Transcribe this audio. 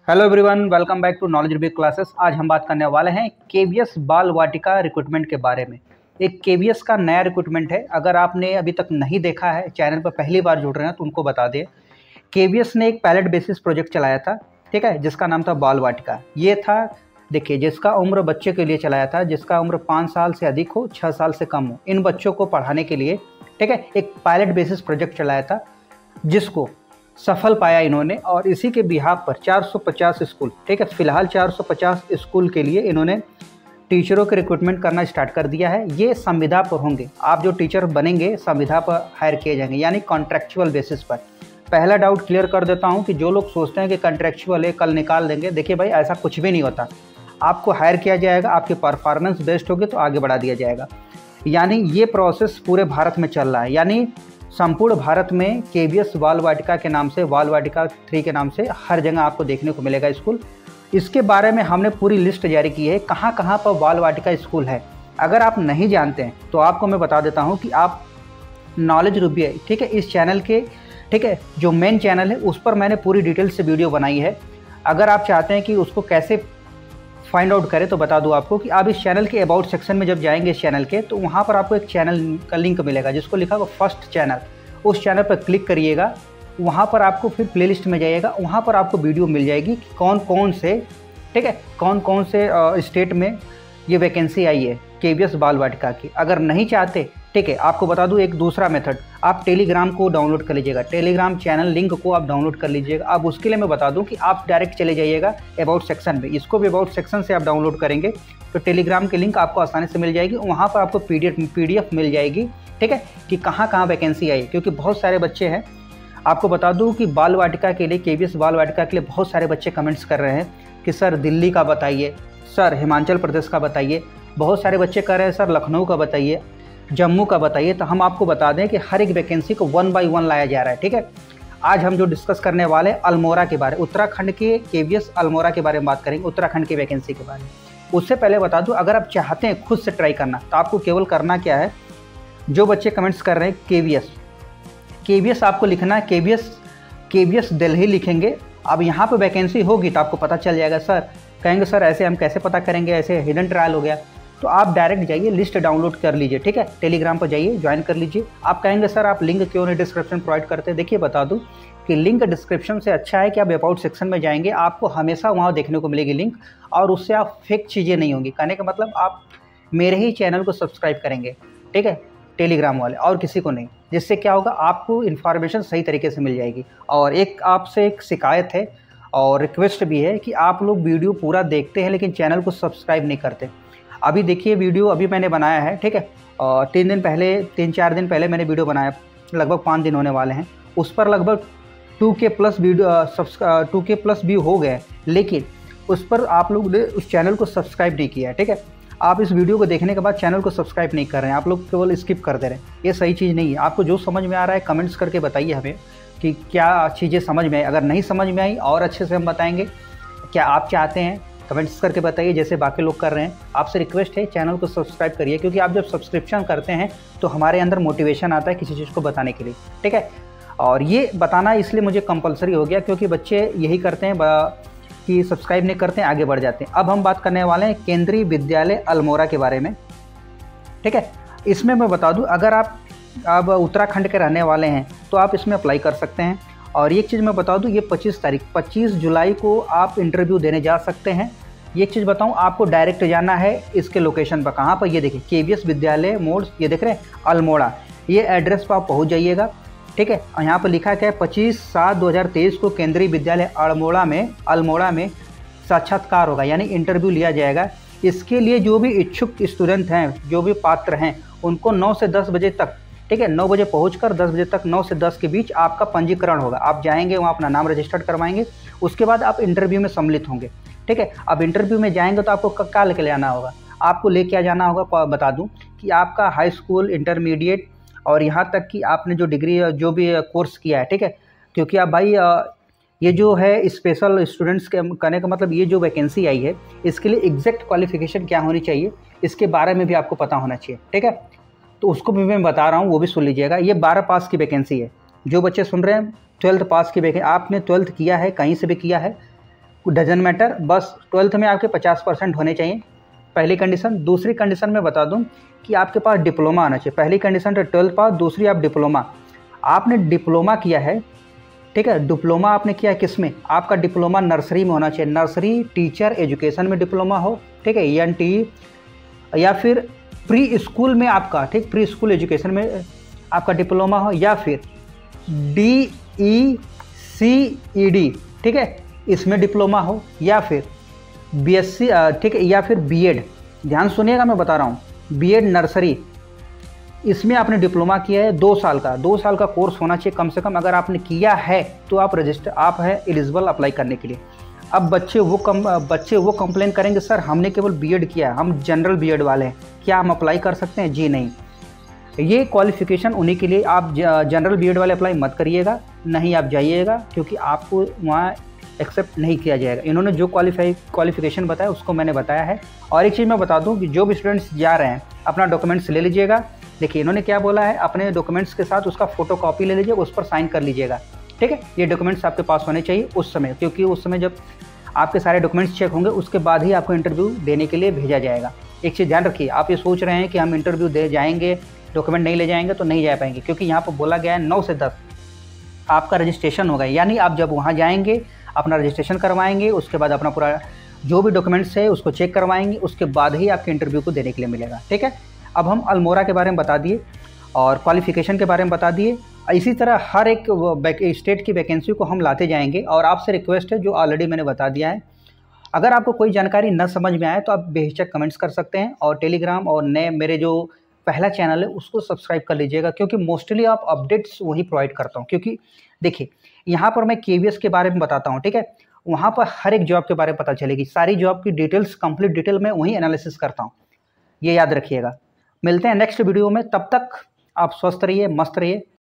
Hello everyone, welcome back to knowledge review classes. आज हम बात करने वाले हैं केवीएस बाल वाटिका रिक्रूटमेंट के बारे में। एक केवीएस का नया रिक्रूटमेंट है। अगर आपने अभी तक नहीं देखा है, चैनल पर पहली बार जुड़ रहे हैं तो उनको बता दें, केवीएस ने एक पायलट बेसिस प्रोजेक्ट चलाया था, ठीक है, जिसका नाम था बाल वाटिका। ये था, देखिए, जिसका उम्र बच्चे के लिए चलाया था, जिसका उम्र 5 साल से अधिक हो, 6 साल से कम हो, इन बच्चों को पढ़ाने के लिए, ठीक है, एक पायलट बेसिस प्रोजेक्ट चलाया था, जिसको सफल पाया इन्होंने। और इसी के बिहाफ पर 450 स्कूल, ठीक है, फिलहाल 450 स्कूल के लिए इन्होंने टीचरों के रिक्रूटमेंट करना स्टार्ट कर दिया है। ये संविदा पर होंगे, आप जो टीचर बनेंगे संविदा पर हायर किए जाएंगे, यानी कॉन्ट्रैक्चुअल बेसिस पर। पहला डाउट क्लियर कर देता हूँ कि जो लोग सोचते हैं कि कॉन्ट्रैक्चुअल है, कल निकाल देंगे, देखिए भाई, ऐसा कुछ भी नहीं होता। आपको हायर किया जाएगा, आपकी परफॉर्मेंस बेस्ट होगी तो आगे बढ़ा दिया जाएगा। यानी ये प्रोसेस पूरे भारत में चल रहा है, यानी संपूर्ण भारत में केवीएस बाल वाटिका के नाम से, बाल वाटिका 3 के नाम से हर जगह आपको देखने को मिलेगा स्कूल। इसके बारे में हमने पूरी लिस्ट जारी की है, कहाँ कहाँ पर बाल वाटिका स्कूल है। अगर आप नहीं जानते हैं तो आपको मैं बता देता हूँ कि आप नॉलेज रिव्यू, ठीक है, इस चैनल के, ठीक है, जो मेन चैनल है उस पर मैंने पूरी डिटेल से वीडियो बनाई है। अगर आप चाहते हैं कि उसको कैसे फाइंड आउट करें तो बता दूं आपको कि आप इस चैनल के अबाउट सेक्शन में जब जाएंगे इस चैनल के, तो वहाँ पर आपको एक चैनल का लिंक मिलेगा जिसको लिखा होगा फर्स्ट चैनल। उस चैनल पर क्लिक करिएगा, वहाँ पर आपको फिर प्लेलिस्ट में जाइएगा, वहाँ पर आपको वीडियो मिल जाएगी कि कौन कौन से, ठीक है, कौन कौन से स्टेट में ये वैकेंसी आई है केवीएस बाल वाटिका की। अगर नहीं चाहते, ठीक है, आपको बता दूं एक दूसरा मेथड, आप टेलीग्राम को डाउनलोड कर लीजिएगा, टेलीग्राम चैनल लिंक को आप डाउनलोड कर लीजिएगा। अब उसके लिए मैं बता दूं कि आप डायरेक्ट चले जाइएगा अबाउट सेक्शन में, इसको भी अबाउट सेक्शन से आप डाउनलोड करेंगे तो टेलीग्राम की लिंक आपको आसानी से मिल जाएगी। वहाँ पर आपको पीडीएफ मिल जाएगी, ठीक है, कि कहाँ कहाँ वैकेंसी आई, क्योंकि बहुत सारे बच्चे हैं। आपको बता दूँ कि बाल वाटिका के लिए, केवीएस बाल वाटिका के लिए बहुत सारे बच्चे कमेंट्स कर रहे हैं कि सर दिल्ली का बताइए, सर हिमाचल प्रदेश का बताइए, बहुत सारे बच्चे कह रहे हैं सर लखनऊ का बताइए, जम्मू का बताइए। तो हम आपको बता दें कि हर एक वैकेंसी को 1 बाय 1 लाया जा रहा है, ठीक है। आज हम जो डिस्कस करने वाले हैं अल्मोड़ा के बारे, उत्तराखंड के केवीएस अल्मोड़ा के बारे में बात करेंगे, उत्तराखंड की वैकेंसी के बारे में। उससे पहले बता दूं, अगर आप चाहते हैं खुद से ट्राई करना तो आपको केवल करना क्या है, जो बच्चे कमेंट्स कर रहे हैं केवीएस आपको लिखना है, केवीएस दिल्ली लिखेंगे। अब यहाँ पर वैकेंसी होगी तो आपको पता चल जाएगा। सर कहेंगे सर ऐसे हम कैसे पता करेंगे, ऐसे हिडन ट्रायल हो गया। तो आप डायरेक्ट जाइए, लिस्ट डाउनलोड कर लीजिए, ठीक है, टेलीग्राम पर जाइए, ज्वाइन कर लीजिए। आप कहेंगे सर आप लिंक क्यों नहीं डिस्क्रिप्शन प्रोवाइड करते, देखिए बता दूं कि लिंक डिस्क्रिप्शन से अच्छा है कि आप अबाउट सेक्शन में जाएंगे, आपको हमेशा वहाँ देखने को मिलेगी लिंक, और उससे आप फेक चीज़ें नहीं होंगी। कहने का मतलब आप मेरे ही चैनल को सब्सक्राइब करेंगे, ठीक है, टेलीग्राम वाले, और किसी को नहीं, जिससे क्या होगा, आपको इन्फॉर्मेशन सही तरीके से मिल जाएगी। और एक आपसे एक शिकायत है और रिक्वेस्ट भी है कि आप लोग वीडियो पूरा देखते हैं लेकिन चैनल को सब्सक्राइब नहीं करते। अभी देखिए वीडियो अभी मैंने बनाया है, ठीक है, और 3-4 दिन पहले मैंने वीडियो बनाया, लगभग 5 दिन होने वाले हैं। उस पर लगभग 2K plus video 2K plus view हो गए, लेकिन उस पर आप लोग ने उस चैनल को सब्सक्राइब नहीं किया है, ठीक है। आप इस वीडियो को देखने के बाद चैनल को सब्सक्राइब नहीं कर रहे हैं, आप लोग केवल स्किप कर दे रहे हैं। ये सही चीज़ नहीं है। आपको जो समझ में आ रहा है कमेंट्स करके बताइए हमें कि क्या चीज़ें समझ में आई। अगर नहीं समझ में आई और अच्छे से हम बताएंगे। क्या आप चाहते हैं, कमेंट्स करके बताइए, जैसे बाकी लोग कर रहे हैं। आपसे रिक्वेस्ट है चैनल को सब्सक्राइब करिए, क्योंकि आप जब सब्सक्रिप्शन करते हैं तो हमारे अंदर मोटिवेशन आता है किसी चीज़ को बताने के लिए, ठीक है। और ये बताना इसलिए मुझे कंपलसरी हो गया क्योंकि बच्चे यही करते हैं कि सब्सक्राइब नहीं करते हैं, आगे बढ़ जाते हैं। अब हम बात करने वाले हैं केंद्रीय विद्यालय अल्मोड़ा के बारे में, ठीक है। इसमें मैं बता दूं, अगर आप अब उत्तराखंड के रहने वाले हैं तो आप इसमें अप्लाई कर सकते हैं। और एक चीज़ मैं बता दूं, ये 25 जुलाई को आप इंटरव्यू देने जा सकते हैं। ये चीज़ बताऊं, आपको डायरेक्ट जाना है इसके लोकेशन पर। कहाँ पर, ये देखिए केवीएस विद्यालय मोड़, ये देख रहे हैं अल्मोड़ा, ये एड्रेस पर आप पहुँच जाइएगा, ठीक है। और यहाँ पर लिखा क्या है, 25/7/2023 को केंद्रीय विद्यालय अल्मोड़ा में साक्षात्कार होगा, यानी इंटरव्यू लिया जाएगा। इसके लिए जो भी इच्छुक स्टूडेंट हैं, जो भी पात्र हैं, उनको 9 से 10 बजे तक, ठीक है, 9 बजे पहुंचकर 10 बजे तक, 9 से 10 के बीच आपका पंजीकरण होगा। आप जाएंगे वहाँ अपना नाम रजिस्टर्ड करवाएंगे, उसके बाद आप इंटरव्यू में सम्मिलित होंगे, ठीक है। अब इंटरव्यू में जाएंगे तो आपको क्या लेके जाना होगा, आपको लेके जाना होगा, बता दूं कि आपका हाई स्कूल, इंटरमीडिएट और यहाँ तक कि आपने जो डिग्री, जो भी कोर्स किया है, ठीक है। क्योंकि आप भाई ये जो है स्पेशल स्टूडेंट्स के कहने का मतलब, ये जो वैकेंसी आई है इसके लिए एग्जैक्ट क्वालिफिकेशन क्या होनी चाहिए, इसके बारे में भी आपको पता होना चाहिए, ठीक है। तो उसको भी मैं बता रहा हूँ, वो भी सुन लीजिएगा। ये 12 पास की वैकेंसी है। जो बच्चे सुन रहे हैं 12th पास की वैकेंसी, आपने 12th किया है, कहीं से भी किया है, डजन मैटर, बस 12th में आपके 50% होने चाहिए, पहली कंडीशन। दूसरी कंडीशन मैं बता दूं कि आपके पास डिप्लोमा आना चाहिए। पहली कंडीशन है 12th पास, दूसरी आप डिप्लोमा, आपने डिप्लोमा किया है, ठीक है। डिप्लोमा आपने किया है किस में? आपका डिप्लोमा नर्सरी में होना चाहिए, नर्सरी टीचर एजुकेशन में डिप्लोमा हो, ठीक है, ENT, या फिर प्री स्कूल में आपका, ठीक, प्री स्कूल एजुकेशन में आपका डिप्लोमा हो, या फिर DECED, ठीक है, इसमें डिप्लोमा हो, या फिर BSc, ठीक है, या फिर BEd, ध्यान सुनिएगा मैं बता रहा हूँ, BEd नर्सरी, इसमें आपने डिप्लोमा किया है 2 साल का, 2 साल का कोर्स होना चाहिए कम से कम। अगर आपने किया है तो आप है एलिजिबल अप्लाई करने के लिए। अब बच्चे वो कंप्लेन करेंगे, सर हमने केवल BEd किया है, हम जनरल BEd वाले हैं, क्या हम अप्लाई कर सकते हैं? जी नहीं, ये क्वालिफिकेशन उन्हीं के लिए। आप जनरल BEd वाले अप्लाई मत करिएगा, नहीं आप जाइएगा, क्योंकि आपको वहाँ एक्सेप्ट नहीं किया जाएगा। इन्होंने जो क्वालिफिकेशन बताया उसको मैंने बताया है। और एक चीज़ मैं बता दूं कि जो भी स्टूडेंट्स जा रहे हैं अपना डॉक्यूमेंट्स ले लीजिएगा। देखिए इन्होंने क्या बोला है, अपने डॉक्यूमेंट्स के साथ उसका फोटो कॉपी ले लीजिएगा, उस पर साइन कर लीजिएगा, ठीक है। ये डॉक्यूमेंट्स आपके पास होने चाहिए उस समय, क्योंकि उस समय जब आपके सारे डॉक्यूमेंट्स चेक होंगे उसके बाद ही आपको इंटरव्यू देने के लिए भेजा जाएगा। एक चीज़ ध्यान रखिए, आप ये सोच रहे हैं कि हम इंटरव्यू दे जाएंगे, डॉक्यूमेंट नहीं ले जाएंगे तो नहीं जा पाएंगे, क्योंकि यहाँ पर बोला गया है 9 से 10 आपका रजिस्ट्रेशन होगा। यानी आप जब वहाँ जाएंगे अपना रजिस्ट्रेशन करवाएंगे, उसके बाद अपना पूरा जो भी डॉक्यूमेंट्स है उसको चेक करवाएंगे, उसके बाद ही आपके इंटरव्यू को देने के लिए मिलेगा, ठीक है। अब हम अल्मोड़ा के बारे में बता दिए और क्वालिफिकेशन के बारे में बता दिए। इसी तरह हर एक स्टेट की वैकेंसी को हम लाते जाएंगे। और आपसे रिक्वेस्ट है, जो ऑलरेडी मैंने बता दिया है, अगर आपको कोई जानकारी न समझ में आए तो आप बेहिचक कमेंट्स कर सकते हैं। और टेलीग्राम और नए मेरे जो पहला चैनल है उसको सब्सक्राइब कर लीजिएगा, क्योंकि मोस्टली आप अपडेट्स वही प्रोवाइड करता हूँ। क्योंकि देखिए यहाँ पर मैं KVS के बारे में बताता हूँ, ठीक है, वहाँ पर हर एक जॉब के बारे में पता चलेगी, सारी जॉब की डिटेल्स, कंप्लीट डिटेल में वहीं एनालिसिस करता हूँ, ये याद रखिएगा। मिलते हैं नेक्स्ट वीडियो में, तब तक आप स्वस्थ रहिए, मस्त रहिए।